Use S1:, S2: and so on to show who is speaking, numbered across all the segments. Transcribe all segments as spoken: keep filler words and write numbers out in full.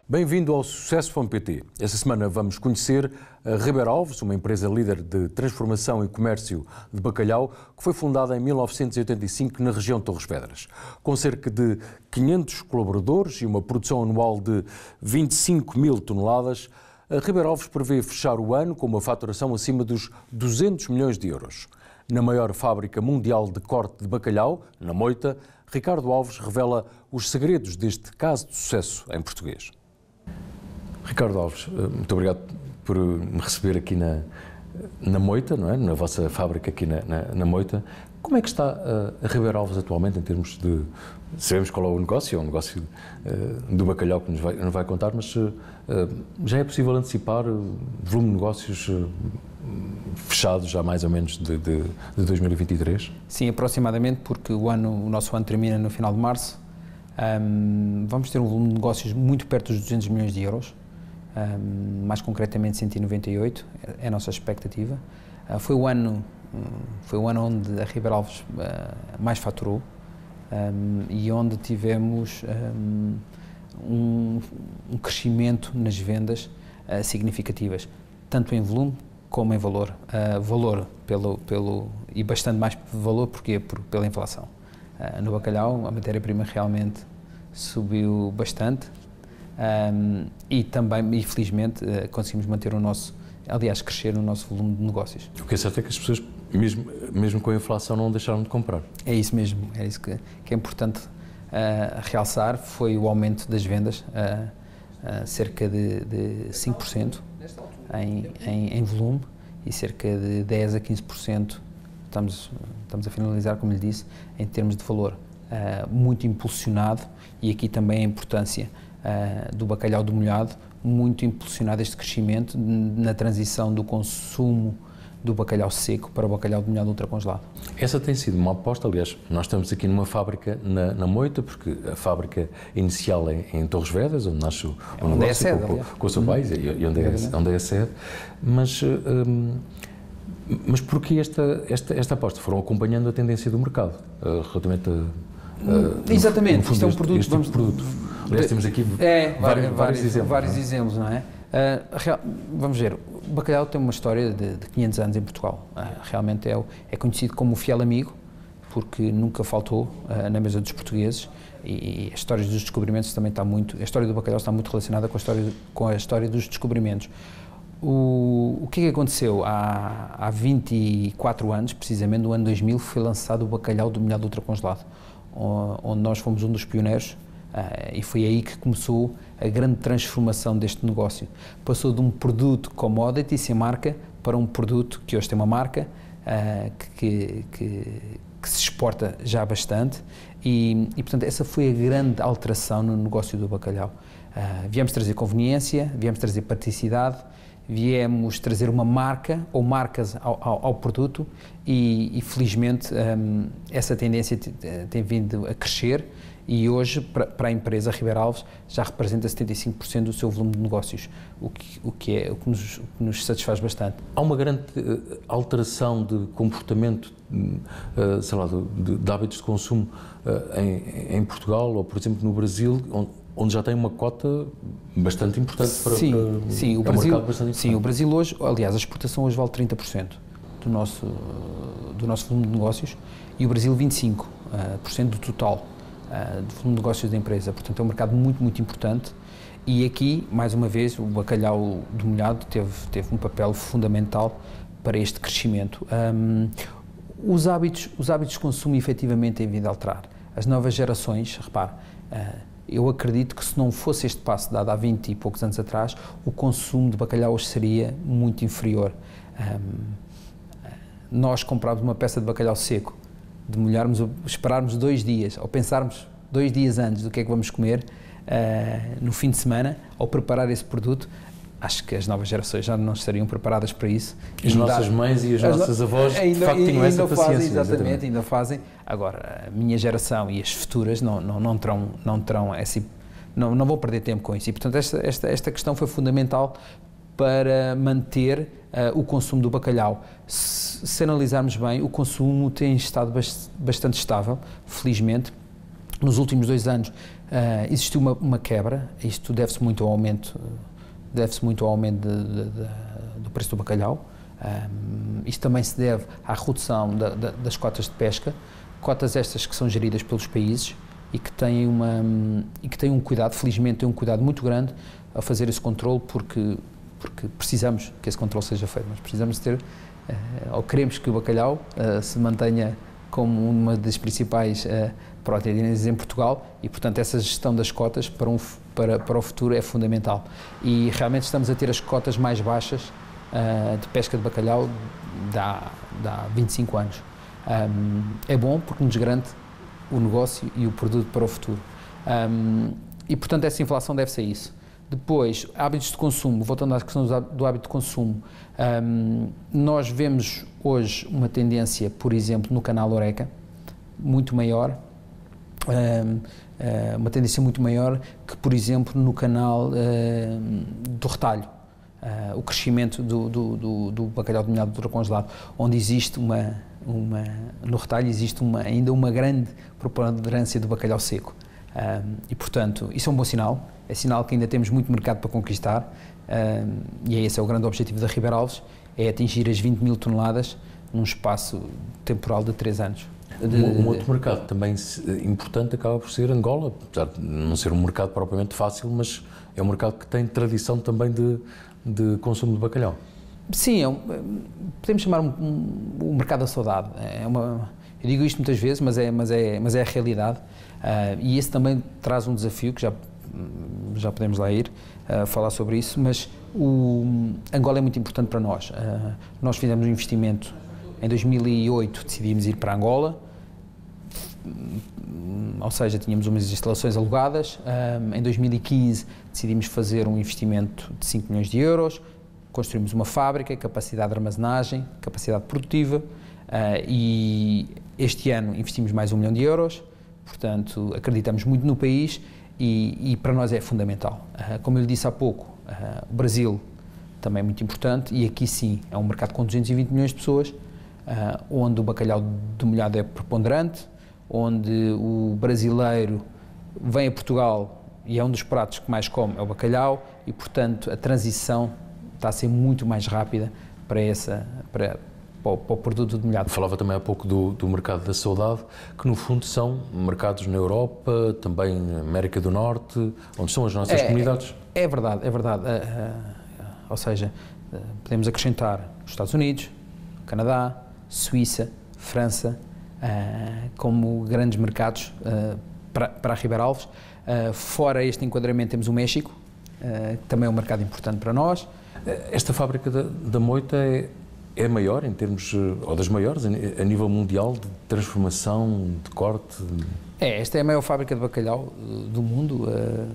S1: Bem-vindo ao Sucesso ponto P T. Esta semana vamos conhecer a Ribeiro Alves, uma empresa líder de transformação e comércio de bacalhau, que foi fundada em mil novecentos e oitenta e cinco na região de Torres Vedras. Com cerca de quinhentos colaboradores e uma produção anual de vinte e cinco mil toneladas, a Ribeiro Alves prevê fechar o ano com uma faturação acima dos duzentos milhões de euros. Na maior fábrica mundial de corte de bacalhau, na Moita, Ricardo Alves revela os segredos deste caso de sucesso em português. Ricardo Alves, muito obrigado por me receber aqui na, na Moita, não é? Na vossa fábrica aqui na, na, na Moita. Como é que está a, a Ribeiro Alves atualmente em termos de... Sabemos qual é o negócio, é um negócio uh, do bacalhau que nos vai, nos vai contar, mas uh, já é possível antecipar o volume de negócios uh, fechados já mais ou menos de, de, de dois mil e vinte e três?
S2: Sim, aproximadamente, porque o, ano, o nosso ano termina no final de março. Um, vamos ter um volume de negócios muito perto dos duzentos milhões de euros. Um, mais concretamente cento e noventa e oito, é a nossa expectativa. Uh, foi, o ano, um, foi o ano onde a Ribeiro Alves uh, mais faturou um, e onde tivemos um, um, um crescimento nas vendas uh, significativas, tanto em volume como em valor. Uh, valor pelo, pelo, e bastante mais valor, porque por, pela inflação. Uh, no bacalhau, a matéria-prima realmente subiu bastante. Um, e também, infelizmente, uh, conseguimos manter o nosso, aliás, crescer o nosso volume de negócios.
S1: O que é certo é que as pessoas, mesmo, mesmo com a inflação, não deixaram de comprar.
S2: É isso mesmo, é isso que, que é importante uh, realçar, foi o aumento das vendas, uh, uh, cerca de, de cinco por cento em, em, em volume e cerca de dez a quinze por cento, estamos, estamos a finalizar, como lhe disse, em termos de valor, uh, muito impulsionado, e aqui também a importância Uh, do bacalhau do molhado, muito impulsionado este crescimento na transição do consumo do bacalhau seco para o bacalhau do molhado ultracongelado.
S1: Essa tem sido uma aposta, aliás, nós estamos aqui numa fábrica na, na Moita, porque a fábrica inicial é em Torres Vedras, onde nasce o,
S2: é
S1: o
S2: onde
S1: negócio,
S2: é a sede,
S1: com, com, com o seu pai, e onde é, onde é a sede, mas... Um, mas porquê esta, esta, esta aposta? Foram acompanhando a tendência do mercado, uh, relativamente a...
S2: Uh, Exatamente,
S1: no, no
S2: isto é um
S1: este,
S2: produto...
S1: Este
S2: vamos,
S1: tipo de produto. Aliás, temos aqui
S2: é,
S1: vários,
S2: vários,
S1: vários exemplos.
S2: Vários
S1: não é?
S2: exemplos, não é? Uh, real, vamos ver, o bacalhau tem uma história de, de quinhentos anos em Portugal. Uh, realmente é, é conhecido como o fiel amigo, porque nunca faltou uh, na mesa dos portugueses, e, e as histórias dos descobrimentos também está muito... A história do bacalhau está muito relacionada com a história, com a história dos descobrimentos. O, o que é que aconteceu? Há, há vinte e quatro anos, precisamente no ano dois mil, foi lançado o bacalhau do molhado ultracongelado, onde nós fomos um dos pioneiros, uh, e foi aí que começou a grande transformação deste negócio. Passou de um produto commodity sem marca para um produto que hoje tem uma marca, uh, que, que, que se exporta já bastante, e, e portanto essa foi a grande alteração no negócio do bacalhau. Uh, viemos trazer conveniência, viemos trazer praticidade, viemos trazer uma marca ou marcas ao, ao, ao produto, e, e felizmente um, essa tendência tem vindo a crescer, e hoje para, para a empresa Ribeiro Alves já representa setenta e cinco por cento do seu volume de negócios, o que, o que, é, o que, nos, o que nos satisfaz bastante.
S1: Há uma grande uh, alteração de comportamento, uh, sei lá, de, de hábitos de consumo uh, em, em Portugal ou, por exemplo, no Brasil, onde, onde já tem uma cota bastante importante para,
S2: sim,
S1: para
S2: sim, o
S1: é
S2: Brasil,
S1: um mercado bastante
S2: sim, o Brasil hoje, aliás, a exportação hoje vale trinta por cento do nosso, do nosso volume de negócios, e o Brasil vinte e cinco por cento do total uh, do volume de negócios da empresa. Portanto, é um mercado muito, muito importante, e aqui, mais uma vez, o bacalhau do molhado teve, teve um papel fundamental para este crescimento. Um, os, hábitos, os hábitos de consumo efetivamente têm vindo a alterar. As novas gerações, repare, uh, eu acredito que se não fosse este passo dado há vinte e poucos anos atrás, o consumo de bacalhau hoje seria muito inferior. Um, nós comprávamos uma peça de bacalhau seco, de molharmos, esperarmos dois dias, ou pensarmos dois dias antes do que é que vamos comer uh, no fim de semana, ao preparar esse produto, acho que as novas gerações já não estariam preparadas para isso.
S1: As nossas mães e as, as nossas avós, ainda, de facto, tinham essa
S2: ainda
S1: paciência.
S2: Fazem, exatamente, exatamente, ainda fazem. Agora, a minha geração e as futuras não, não, não terão, não terão esse, não, não vou perder tempo com isso. E, portanto, esta, esta, esta questão foi fundamental para manter uh, o consumo do bacalhau. Se, se analisarmos bem, o consumo tem estado bast, bastante estável, felizmente. nos últimos dois anos uh, existiu uma, uma quebra. Isto deve-se muito ao aumento, deve-se muito ao aumento de, de, de, do preço do bacalhau. Um, isto também se deve à redução da, da, das cotas de pesca, cotas estas que são geridas pelos países e que têm, uma, e que têm um cuidado, felizmente têm um cuidado muito grande a fazer esse controle, porque, porque precisamos que esse controle seja feito, mas precisamos ter, uh, ou queremos que o bacalhau uh, se mantenha como uma das principais uh, proteínas em Portugal e, portanto, essa gestão das cotas para, um, para, para o futuro é fundamental. E realmente estamos a ter as cotas mais baixas uh, de pesca de bacalhau de há, de há vinte e cinco anos. Um, é bom porque nos garante o negócio e o produto para o futuro. Um, e, portanto, essa inflação deve-se a isso. Depois, hábitos de consumo, voltando à questão do hábito de consumo, um, nós vemos hoje uma tendência, por exemplo, no canal Horeca, muito maior, um, uh, uma tendência muito maior que, por exemplo, no canal uh, do retalho. Uh, o crescimento do, do, do, do bacalhau de molhado ultracongelado, onde existe uma, uma, no retalho existe uma, ainda uma grande preponderância do bacalhau seco. Um, e, portanto, isso é um bom sinal, é sinal que ainda temos muito mercado para conquistar, um, e esse é o grande objetivo da Ribeira Alves, é atingir as vinte mil toneladas num espaço temporal de três anos. De,
S1: um, um outro mercado também importante acaba por ser Angola, apesar de não ser um mercado propriamente fácil, mas é um mercado que tem tradição também de, de consumo de bacalhau.
S2: Sim, é um, podemos chamar um, um, um mercado da saudade. É uma, eu digo isto muitas vezes, mas é, mas é, mas é a realidade. Uh, e esse também traz um desafio, que já, já podemos lá ir uh, falar sobre isso, mas o Angola é muito importante para nós. Uh, nós fizemos um investimento em dois mil e oito, decidimos ir para Angola, ou seja, tínhamos umas instalações alugadas. Um, em dois mil e quinze decidimos fazer um investimento de cinco milhões de euros, construímos uma fábrica, capacidade de armazenagem, capacidade produtiva, uh, e este ano investimos mais um milhão de euros. Portanto, acreditamos muito no país e, e para nós é fundamental. Uh, como eu lhe disse há pouco, uh, o Brasil também é muito importante e aqui sim é um mercado com duzentos e vinte milhões de pessoas, uh, onde o bacalhau de molhado é preponderante, onde o brasileiro vem a Portugal e é um dos pratos que mais come, é o bacalhau, e portanto a transição está a ser muito mais rápida para, essa, para, para, o, para o produto de molhado.
S1: Falava também há pouco do, do mercado da saudade, que no fundo são mercados na Europa, também na América do Norte, onde são as nossas
S2: é,
S1: comunidades.
S2: É, é verdade, é verdade. Uh, uh, ou seja, uh, podemos acrescentar os Estados Unidos, Canadá, Suíça, França, Uh, como grandes mercados uh, para, para a Ribeira Alves. Uh, fora este enquadramento temos o México, uh, que também é um mercado importante para nós.
S1: Esta fábrica da, da moita é, é maior em termos, ou das maiores, a nível mundial de transformação, de corte?
S2: É, esta é a maior fábrica de bacalhau do mundo. Uh,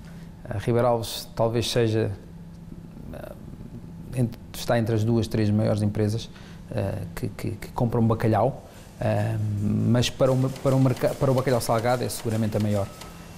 S2: a Ribeira Alves talvez seja, uh, entre, está entre as duas, três maiores empresas uh, que, que, que compram bacalhau. Um, mas para o, para, o mercado, para o bacalhau salgado é seguramente a maior.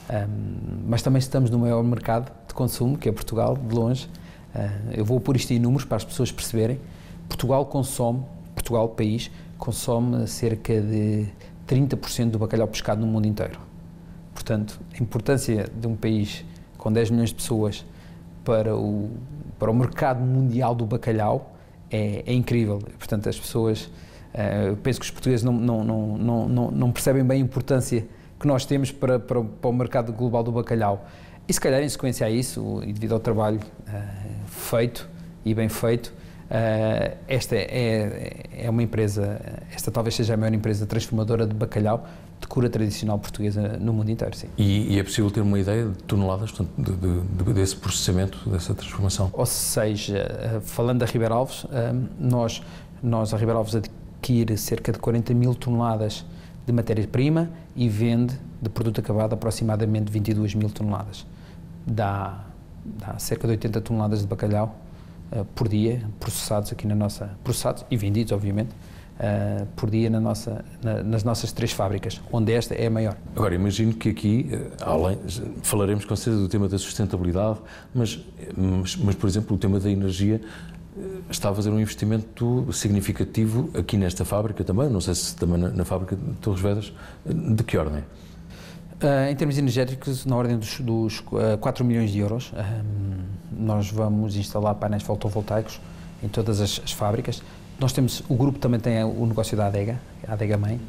S2: Um, mas também estamos no maior mercado de consumo, que é Portugal, de longe. Uh, eu vou pôr isto em números para as pessoas perceberem. Portugal consome, Portugal, país, consome cerca de trinta por cento do bacalhau pescado no mundo inteiro. Portanto, a importância de um país com dez milhões de pessoas para o, para o mercado mundial do bacalhau é, é incrível. Portanto, as pessoas... Uh, eu penso que os portugueses não, não, não, não, não, não percebem bem a importância que nós temos para, para, para o mercado global do bacalhau. E se calhar, em sequência a isso, e devido ao trabalho uh, feito e bem feito, uh, esta é, é uma empresa, esta talvez seja a maior empresa transformadora de bacalhau de cura tradicional portuguesa no mundo inteiro, sim.
S1: E, e é possível ter uma ideia de toneladas, portanto, de, de, de, desse processamento, dessa transformação?
S2: Ou seja, uh, falando da Ribeira Alves, uh, nós, nós, a Ribeira Alves, adquire cerca de quarenta mil toneladas de matéria-prima e vende de produto acabado aproximadamente vinte e duas mil toneladas. Dá, dá cerca de oitenta toneladas de bacalhau uh, por dia, processados aqui na nossa, processados e vendidos, obviamente, uh, por dia na nossa, na, nas nossas três fábricas, onde esta é a maior.
S1: Agora, imagino que aqui, além, falaremos com certeza do tema da sustentabilidade, mas, mas, mas, por exemplo, o tema da energia está a fazer um investimento significativo aqui nesta fábrica também, não sei se também na, na fábrica de Torres Vedras, de que ordem?
S2: Uh, em termos energéticos, na ordem dos, dos uh, quatro milhões de euros, um, nós vamos instalar painéis fotovoltaicos em todas as, as fábricas. Nós temos, o grupo também tem o negócio da Adega, a Adega Mãe,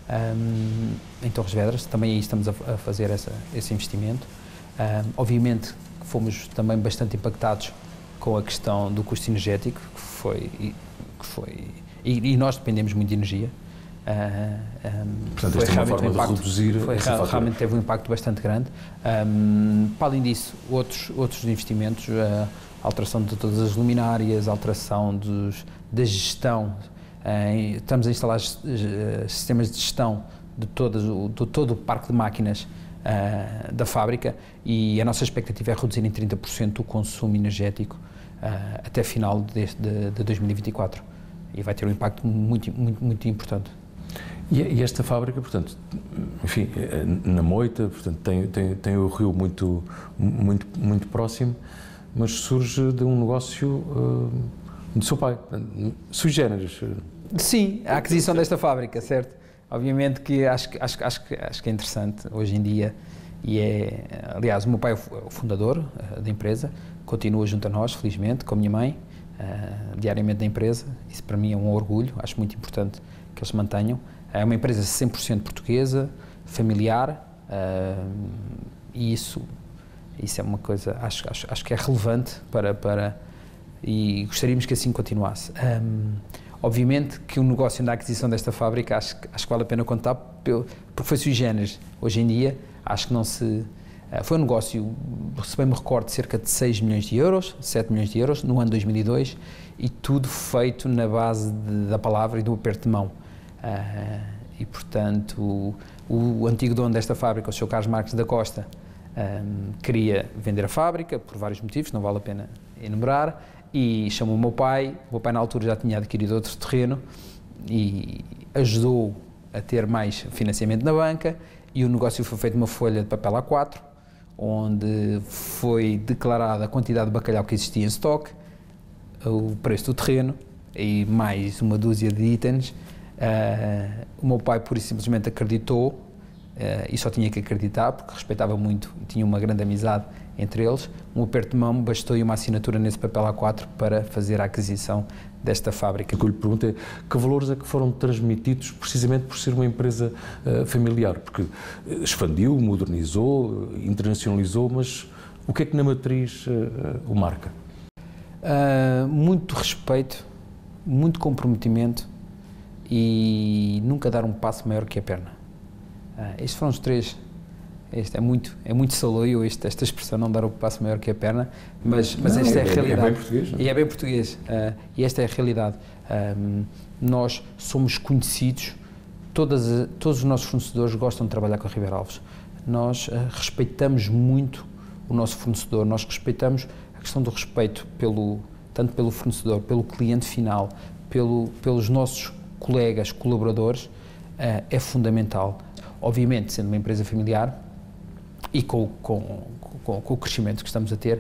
S2: um, em Torres Vedras, também aí estamos a, a fazer essa, esse investimento. Um, obviamente fomos também bastante impactados com a questão do custo energético, que foi, que foi e, e nós dependemos muito de energia. Uh, um,
S1: Portanto, isto é uma forma um impacto, de reduzir
S2: foi,
S1: essa fatura.
S2: Realmente teve um impacto bastante grande. Um, para além disso, outros, outros investimentos, uh, alteração de todas as luminárias, alteração dos, da gestão, uh, estamos a instalar uh, sistemas de gestão de, todas, de todo o parque de máquinas uh, da fábrica, e a nossa expectativa é reduzir em trinta por cento o consumo energético uh, até final de, de, de dois mil e vinte e quatro, e vai ter um impacto muito, muito, muito importante.
S1: E esta fábrica, portanto, enfim, na Moita, portanto, tem, tem, tem o rio muito, muito, muito próximo, mas surge de um negócio uh, do seu pai, sui generis.
S2: Sim, a aquisição desta fábrica, certo? Obviamente que acho, acho, acho, que, acho que é interessante hoje em dia, e é, aliás, o meu pai é o fundador uh, da empresa, continua junto a nós, felizmente, com a minha mãe, uh, diariamente da empresa. Isso para mim é um orgulho, acho muito importante que eles se mantenham. É uma empresa cem por cento portuguesa, familiar, uh, e isso, isso é uma coisa, acho, acho, acho que é relevante para, para, e gostaríamos que assim continuasse. Um, obviamente que o negócio da aquisição desta fábrica, acho, acho que vale a pena contar, porque foi sui generis. Hoje em dia, acho que não se... Uh, foi um negócio, se bem me recordo, de cerca de seis milhões de euros, sete milhões de euros, no ano dois mil e dois, e tudo feito na base de, da palavra e do aperto de mão. Uh, e, portanto, o, o antigo dono desta fábrica, o senhor Carlos Marques da Costa, um, queria vender a fábrica, por vários motivos, não vale a pena enumerar, e chamou o meu pai. O meu pai, na altura, já tinha adquirido outro terreno e ajudou a ter mais financiamento na banca, e o negócio foi feito numa folha de papel A quatro, onde foi declarada a quantidade de bacalhau que existia em estoque, o preço do terreno e mais uma dúzia de itens. Uh, o meu pai pura e simplesmente acreditou, uh, e só tinha que acreditar, porque respeitava muito e tinha uma grande amizade entre eles. Um aperto de mão bastou, e uma assinatura nesse papel A quatro para fazer a aquisição desta fábrica.
S1: O que eu lhe pergunto é que valores é que foram transmitidos precisamente por ser uma empresa uh, familiar, porque expandiu, modernizou, internacionalizou, mas o que é que na matriz uh, o marca?
S2: Uh, muito respeito, muito comprometimento, e nunca dar um passo maior que a perna. Uh, estes foram os três. Este é muito, é muito saloio, este, esta expressão, não dar um passo maior que a perna, mas, mas
S1: não,
S2: esta é, é a realidade.
S1: É bem português, não?
S2: E é bem português. Uh, e esta é a realidade. Um, nós somos conhecidos, todas, todos os nossos fornecedores gostam de trabalhar com a Ribeiro Alves. Nós uh, respeitamos muito o nosso fornecedor, nós respeitamos a questão do respeito, pelo, tanto pelo fornecedor, pelo cliente final, pelo, pelos nossos colegas, colaboradores, uh, é fundamental. Obviamente, sendo uma empresa familiar e com, com, com, com o crescimento que estamos a ter,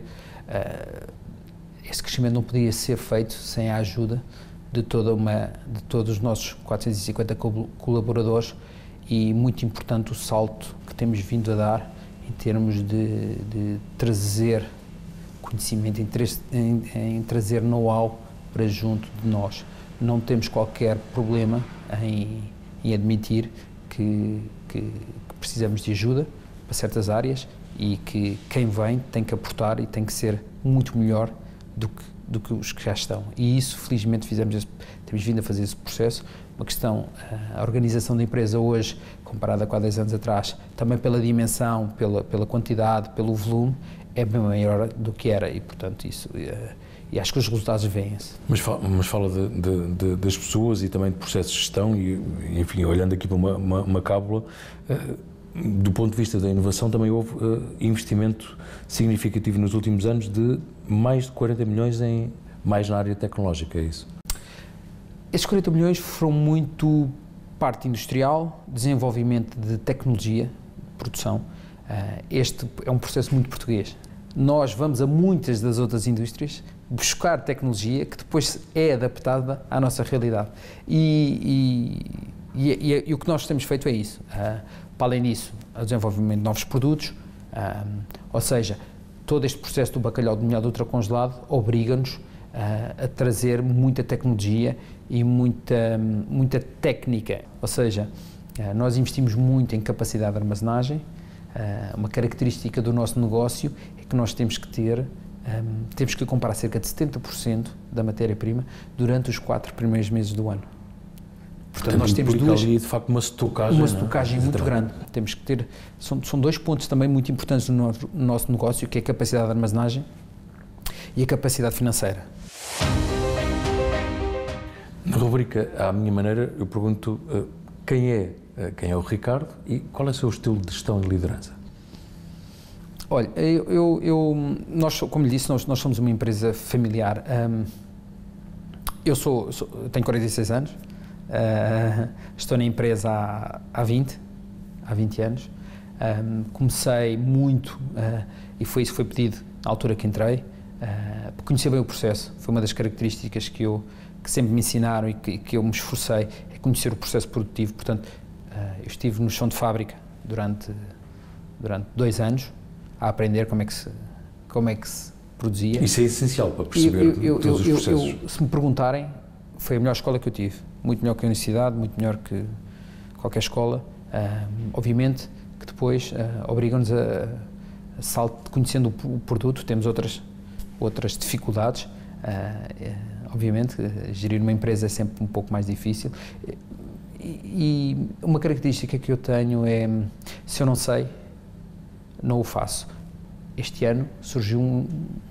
S2: uh, esse crescimento não podia ser feito sem a ajuda de, toda uma, de todos os nossos quatrocentos e cinquenta colaboradores, e muito importante o salto que temos vindo a dar em termos de, de trazer conhecimento, em, em, em trazer know-how para junto de nós. Não temos qualquer problema em, em admitir que, que, que precisamos de ajuda para certas áreas, e que quem vem tem que aportar e tem que ser muito melhor do que, do que os que já estão. E isso, felizmente, fizemos esse, temos vindo a fazer esse processo. Uma questão, a organização da empresa hoje, comparada com há dez anos atrás, também pela dimensão, pela, pela quantidade, pelo volume, é bem maior do que era, e, portanto, isso... E acho que os resultados vêm-se.
S1: Mas fala, mas fala de, de, de, das pessoas e também de processos de gestão, e, enfim, olhando aqui para uma, uma, uma cábula, uh, do ponto de vista da inovação, também houve uh, investimento significativo nos últimos anos de mais de quarenta milhões em, mais na área tecnológica, é isso?
S2: Esses quarenta milhões foram muito parte industrial, desenvolvimento de tecnologia, produção. Uh, este é um processo muito português. Nós vamos a muitas das outras indústrias buscar tecnologia que depois é adaptada à nossa realidade. E, e, e, e, e o que nós temos feito é isso. Uh, para além disso, ao desenvolvimento de novos produtos, um, ou seja, todo este processo do bacalhau demolhado ultracongelado obriga-nos uh, a trazer muita tecnologia e muita, muita técnica, ou seja, uh, nós investimos muito em capacidade de armazenagem. Uh, uma característica do nosso negócio é que nós temos que ter, um, temos que comprar cerca de setenta por cento da matéria-prima durante os quatro primeiros meses do ano.
S1: Portanto, nós temos duas, ali, de facto, uma estocagem,
S2: uma estocagem muito grande. Temos que ter, são, são dois pontos também muito importantes no nosso, no nosso negócio, que é a capacidade de armazenagem e a capacidade financeira.
S1: Na rubrica À Minha Maneira, eu pergunto uh, quem é, uh, quem é o Ricardo e qual é o seu estilo de gestão e liderança?
S2: Olha, eu, eu, eu nós, como lhe disse, nós, nós somos uma empresa familiar. Um, eu sou, sou, tenho quarenta e seis anos. Uh, estou na empresa há, há vinte, há vinte anos. Um, comecei muito, uh, e foi isso que foi pedido na altura que entrei, uh, conhecer bem o processo. Foi uma das características que, eu, que sempre me ensinaram e que, que eu me esforcei, é conhecer o processo produtivo. Portanto, uh, eu estive no chão de fábrica durante, durante dois anos a aprender como é que se, como é que se produzia.
S1: Isso é essencial para perceber
S2: eu, eu,
S1: todos
S2: eu,
S1: os processos.
S2: Eu, eu, se me perguntarem, foi a melhor escola que eu tive. Muito melhor que a universidade, muito melhor que qualquer escola. Uh, obviamente que depois uh, obrigam-nos a, a salto, conhecendo o, o produto, temos outras, outras dificuldades. Uh, uh, obviamente, uh, gerir uma empresa é sempre um pouco mais difícil. E, e uma característica que eu tenho é, se eu não sei, não o faço. Este ano surgiu um,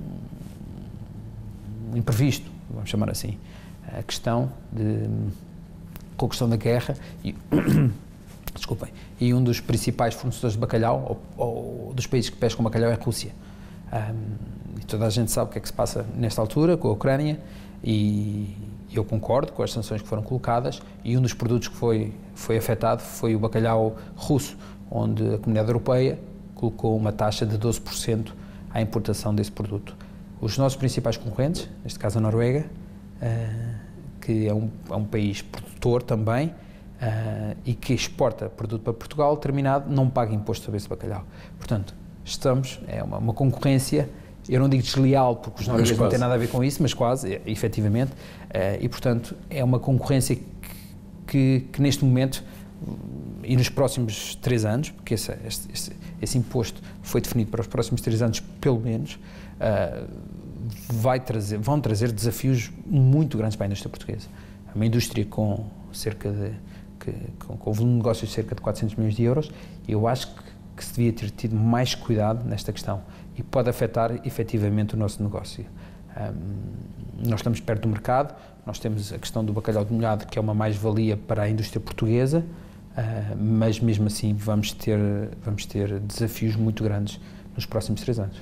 S2: um imprevisto, vamos chamar assim. A questão de, com a questão da guerra e, desculpem, e um dos principais fornecedores de bacalhau, ou, ou dos países que pescam bacalhau, é a Rússia. Um, e toda a gente sabe o que é que se passa nesta altura com a Ucrânia e eu concordo com as sanções que foram colocadas e um dos produtos que foi, foi afetado foi o bacalhau russo, onde a Comunidade Europeia colocou uma taxa de doze por cento à importação desse produto. Os nossos principais concorrentes, neste caso a Noruega, Uh, que é um, é um país produtor também uh, e que exporta produto para Portugal, terminado, não paga imposto sobre esse bacalhau. Portanto, estamos, é uma, uma concorrência, eu não digo desleal, porque os noruegueses não têm nada a ver com isso, mas quase, é, efetivamente, uh, e portanto é uma concorrência que, que, que neste momento e nos próximos três anos, porque esse, esse, esse imposto foi definido para os próximos três anos, pelo menos, uh, vai trazer, vão trazer desafios muito grandes para a indústria portuguesa. Uma indústria com cerca de, que, com, com um volume de negócios de cerca de quatrocentos milhões de euros, eu acho que, que se devia ter tido mais cuidado nesta questão e pode afetar efetivamente o nosso negócio. Um, nós estamos perto do mercado, nós temos a questão do bacalhau demolhado, que é uma mais-valia para a indústria portuguesa, uh, mas mesmo assim vamos ter, vamos ter desafios muito grandes nos próximos três anos.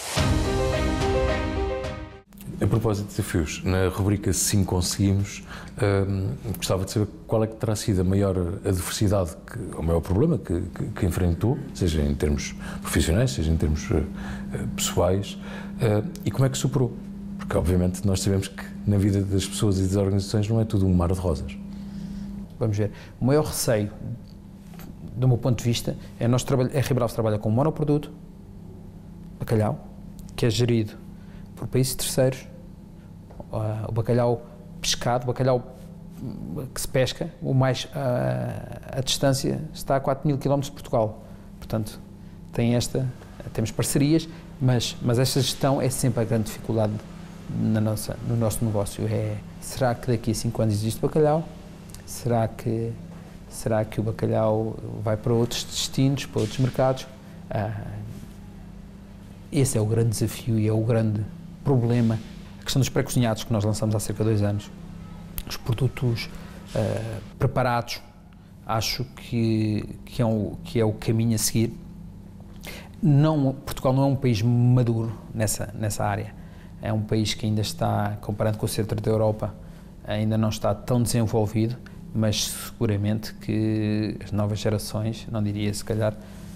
S1: A propósito de desafios, na rubrica Sim Conseguimos, hum, gostava de saber qual é que terá sido a maior adversidade, que, o maior problema que, que, que enfrentou, seja em termos profissionais, seja em termos uh, pessoais, uh, e como é que superou? Porque, obviamente, nós sabemos que na vida das pessoas e das organizações não é tudo um mar de rosas.
S2: Vamos ver. O maior receio, do meu ponto de vista, é nós trabalha, é Ribeirão trabalha com um monoproduto, bacalhau, que é gerido por países terceiros, uh, o bacalhau pescado, o bacalhau que se pesca, o mais, uh, a distância está a quatro mil quilómetros de Portugal. Portanto, tem esta, temos parcerias, mas, mas esta gestão é sempre a grande dificuldade na nossa, no nosso negócio. É, será que daqui a cinco anos existe bacalhau? Será que, será que o bacalhau vai para outros destinos, para outros mercados? Uh, esse é o grande desafio e é o grande problema, a questão dos pré-cozinhados que nós lançamos há cerca de dois anos. Os produtos uh, preparados, acho que, que, é um, que é o caminho a seguir. Não, Portugal não é um país maduro nessa, nessa área. É um país que ainda está, comparando com o centro da Europa, ainda não está tão desenvolvido, mas seguramente que as novas gerações, não diria se calhar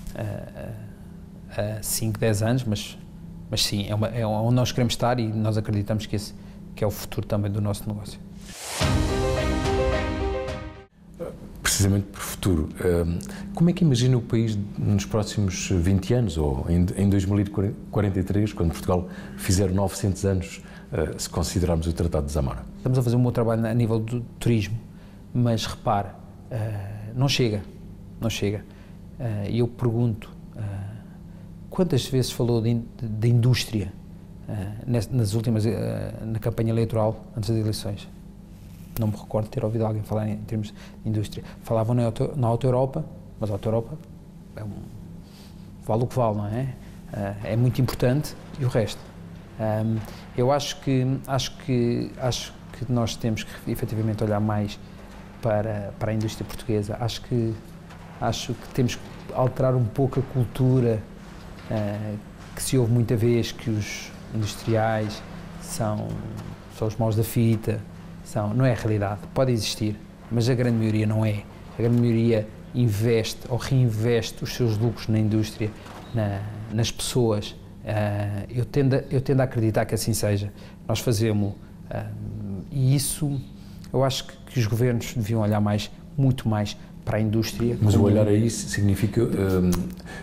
S2: há cinco, dez anos, mas, mas sim, é, uma, é onde nós queremos estar e nós acreditamos que esse que é o futuro também do nosso negócio.
S1: precisamente por futuro. Como é que imagina o país nos próximos vinte anos, ou em dois mil e quarenta e três, quando Portugal fizer novecentos anos, se considerarmos o Tratado de Zamora?
S2: Estamos a fazer um bom trabalho a nível do turismo, mas repare, não chega, não chega. E eu pergunto, quantas vezes falou de, de indústria nas últimas, na campanha eleitoral, antes das eleições? Não me recordo de ter ouvido alguém falar em termos de indústria. Falavam na Auto, na Auto Europa, mas a Auto Europa é um, vale o que vale, não é? É muito importante e o resto. Eu acho que, acho que, acho que nós temos que efetivamente olhar mais para, para a indústria portuguesa. Acho que, acho que temos que alterar um pouco a cultura que se ouve muita vez, que os industriais são, são os maus da fita. São, não é a realidade, pode existir, mas a grande maioria não é. A grande maioria investe ou reinveste os seus lucros na indústria, na, nas pessoas. Uh, eu, tendo a, eu tendo a acreditar que assim seja. Nós fazemos, uh, e isso, eu acho que, que os governos deviam olhar mais, muito mais para a indústria.
S1: Mas o olhar a isso significa... Uh,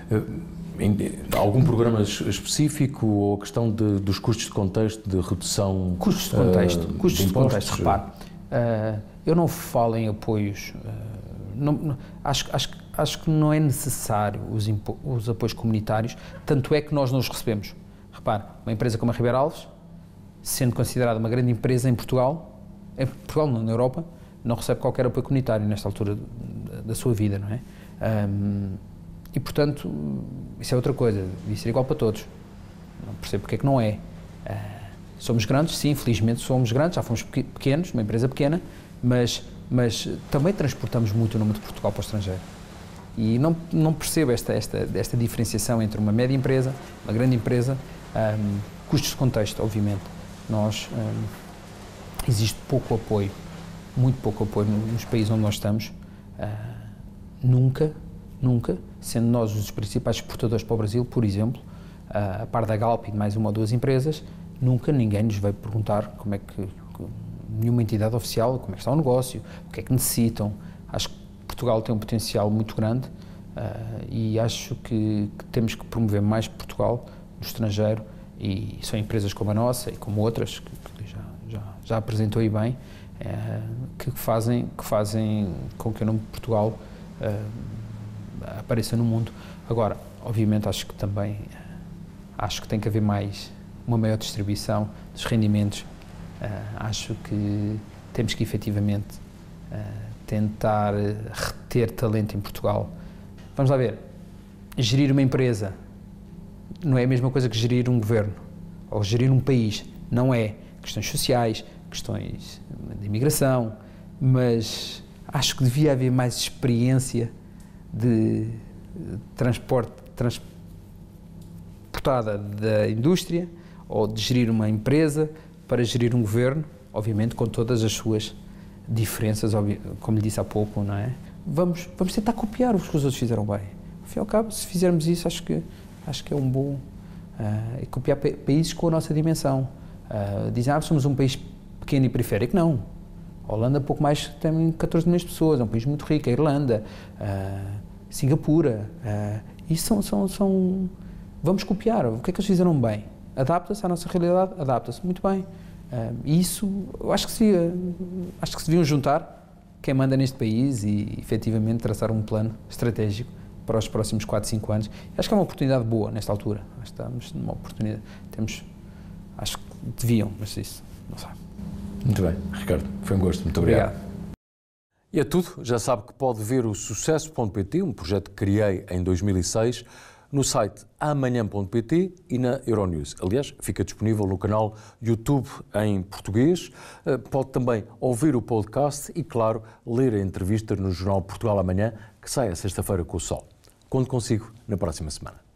S1: uh, algum programa específico ou a questão de, dos custos de contexto, de redução...
S2: Custos de contexto,
S1: uh,
S2: custos
S1: de,
S2: de contexto, repare, uh, eu não falo em apoios, uh, não, não, acho, acho, acho que não é necessário os, impo, os apoios comunitários, tanto é que nós não os recebemos. Repare, uma empresa como a Ribeirão Alves, sendo considerada uma grande empresa em Portugal, em Portugal, não, na Europa, não recebe qualquer apoio comunitário nesta altura da, da sua vida, não é? Um, E, portanto, isso é outra coisa, devia ser igual para todos. Não percebo porque é que não é. Uh, somos grandes, sim, felizmente somos grandes, já fomos pequenos, uma empresa pequena, mas, mas também transportamos muito o nome de Portugal para o estrangeiro. E não, não percebo esta, esta, esta diferenciação entre uma média empresa, uma grande empresa, um, custos de contexto, obviamente. Nós, um, existe pouco apoio, muito pouco apoio nos países onde nós estamos. Uh, nunca, nunca, sendo nós os principais exportadores para o Brasil, por exemplo, a par da Galp e de mais uma ou duas empresas, nunca ninguém nos veio perguntar como é que, nenhuma entidade oficial, como é que está o negócio, o que é que necessitam. Acho que Portugal tem um potencial muito grande uh, e acho que, que temos que promover mais Portugal no estrangeiro, e são empresas como a nossa e como outras, que, que já, já, já apresentou aí bem, uh, que, fazem, que fazem com que o nome de Portugal uh, apareça no mundo. Agora, obviamente, acho que também acho que tem que haver mais, uma maior distribuição dos rendimentos. Uh, acho que temos que efetivamente uh, tentar reter talento em Portugal. Vamos lá ver, gerir uma empresa não é a mesma coisa que gerir um governo ou gerir um país, não é. Questões sociais, questões de imigração, mas acho que devia haver mais experiência de transporte transportada da indústria ou de gerir uma empresa para gerir um governo, obviamente com todas as suas diferenças, como lhe disse há pouco, não é? Vamos, vamos tentar copiar o que os outros fizeram bem. Ao fim e ao cabo, se fizermos isso, acho que, acho que é um bom... Uh, copiar pa países com a nossa dimensão. Uh, dizem, ah, somos um país pequeno e periférico. Não. A Holanda, pouco mais, tem catorze milhões de pessoas, é um país muito rico. A Irlanda, uh, Singapura, uh, isso são, são, são... Vamos copiar. O que é que eles fizeram bem? Adapta-se à nossa realidade? Adapta-se. Muito bem. Uh, e isso, eu acho que, se, uh, acho que se deviam juntar quem manda neste país e, efetivamente, traçar um plano estratégico para os próximos quatro, cinco anos. Acho que é uma oportunidade boa nesta altura. Acho que estamos numa oportunidade. Temos, acho que deviam, mas isso, não sei.
S1: Muito bem, Ricardo, foi um gosto. Muito obrigado.
S2: Obrigado.
S1: E é tudo. Já sabe que pode ver o sucesso ponto pt, um projeto que criei em dois mil e seis, no site amanhã ponto pt e na Euronews. Aliás, fica disponível no canal YouTube em português. Pode também ouvir o podcast e, claro, ler a entrevista no jornal Portugal Amanhã, que sai a sexta-feira com o Sol. Conto consigo na próxima semana.